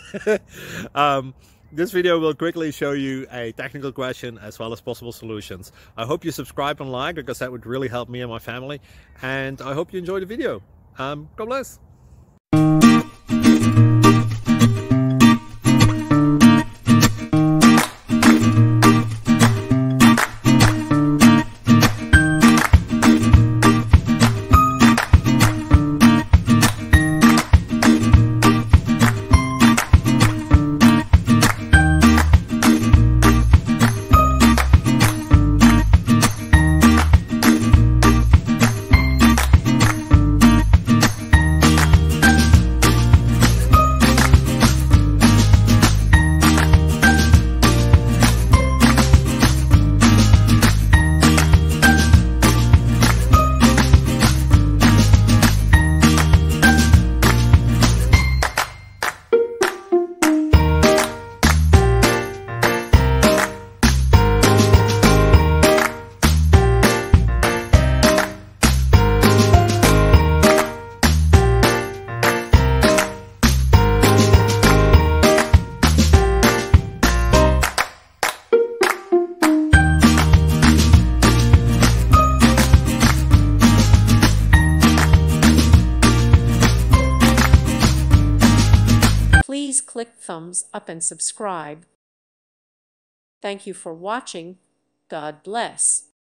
This video will quickly show you a technical question as well as possible solutions. I hope you subscribe and like, because that would really help me and my family. And I hope you enjoy the video. God bless. Please click thumbs up and subscribe. Thank you for watching. God bless.